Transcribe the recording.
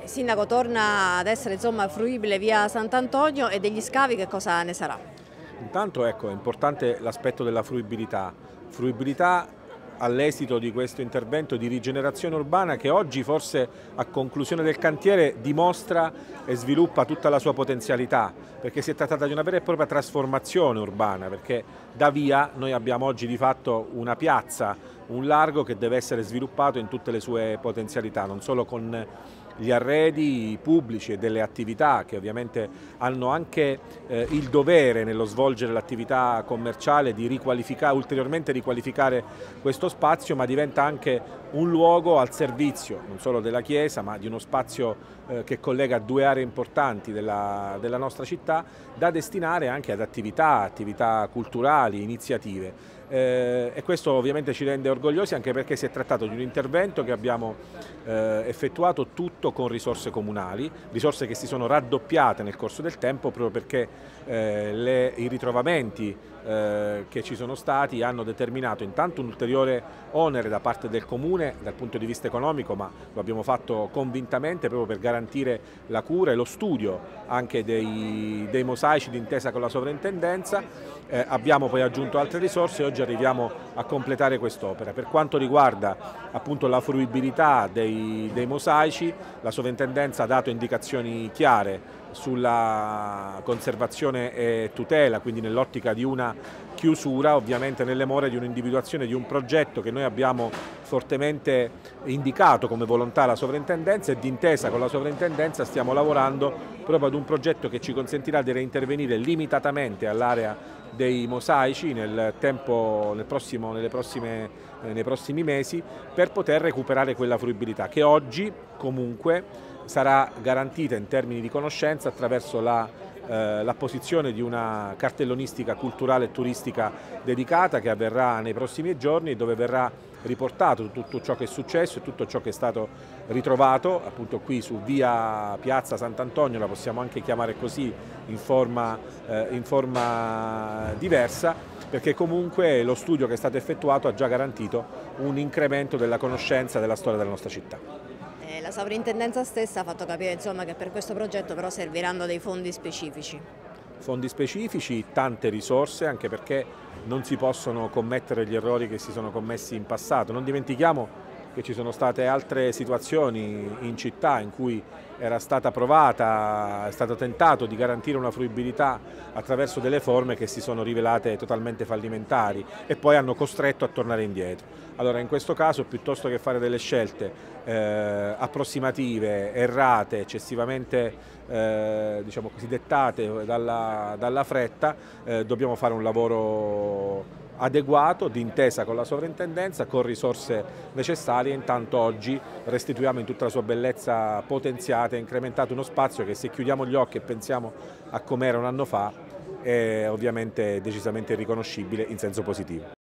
Sindaco, torna ad essere insomma fruibile via Sant'Antonio, e degli scavi che cosa ne sarà? Intanto ecco, è importante l'aspetto della fruibilità. Fruibilità all'esito di questo intervento di rigenerazione urbana che oggi forse a conclusione del cantiere dimostra e sviluppa tutta la sua potenzialità, perché si è trattata di una vera e propria trasformazione urbana, perché da via noi abbiamo oggi di fatto una piazza, un largo che deve essere sviluppato in tutte le sue potenzialità, non solo con gli arredi pubblici e delle attività che ovviamente hanno anche il dovere nello svolgere l'attività commerciale di ulteriormente riqualificare questo spazio, ma diventa anche un luogo al servizio non solo della Chiesa, ma di uno spazio che collega due aree importanti della nostra città, da destinare anche ad attività culturali, iniziative. E questo ovviamente ci rende orgogliosi, anche perché si è trattato di un intervento che abbiamo effettuato tutto con risorse comunali, risorse che si sono raddoppiate nel corso del tempo proprio perché i ritrovamenti che ci sono stati hanno determinato intanto un ulteriore onere da parte del Comune dal punto di vista economico, ma lo abbiamo fatto convintamente proprio per garantire la cura e lo studio anche dei mosaici d'intesa con la sovrintendenza. Abbiamo poi aggiunto altre risorse e oggi arriviamo a completare quest'opera. Per quanto riguarda appunto la fruibilità dei mosaici, la sovrintendenza ha dato indicazioni chiare sulla conservazione e tutela, quindi nell'ottica di una chiusura, ovviamente nelle more di un'individuazione di un progetto che noi abbiamo fortemente indicato come volontà alla sovrintendenza, e d'intesa con la sovrintendenza stiamo lavorando proprio ad un progetto che ci consentirà di reintervenire limitatamente all'area dei mosaici nei prossimi mesi, per poter recuperare quella fruibilità che oggi comunque sarà garantita in termini di conoscenza attraverso l'apposizione di una cartellonistica culturale e turistica dedicata che avverrà nei prossimi giorni, dove verrà riportato tutto ciò che è successo e tutto ciò che è stato ritrovato appunto qui su via Piazza Sant'Antonio, la possiamo anche chiamare così in forma diversa, perché comunque lo studio che è stato effettuato ha già garantito un incremento della conoscenza della storia della nostra città. La sovrintendenza stessa ha fatto capire insomma che per questo progetto però serviranno dei fondi specifici. Fondi specifici, tante risorse, anche perché non si possono commettere gli errori che si sono commessi in passato. Non dimentichiamo che ci sono state altre situazioni in città in cui è stato tentato di garantire una fruibilità attraverso delle forme che si sono rivelate totalmente fallimentari e poi hanno costretto a tornare indietro. Allora in questo caso, piuttosto che fare delle scelte approssimative, errate, eccessivamente diciamo così, dettate dalla fretta, dobbiamo fare un lavoro adeguato, d'intesa con la sovrintendenza, con risorse necessarie. Intanto oggi restituiamo in tutta la sua bellezza potenziata e incrementato uno spazio che, se chiudiamo gli occhi e pensiamo a com'era un anno fa, è ovviamente decisamente irriconoscibile in senso positivo.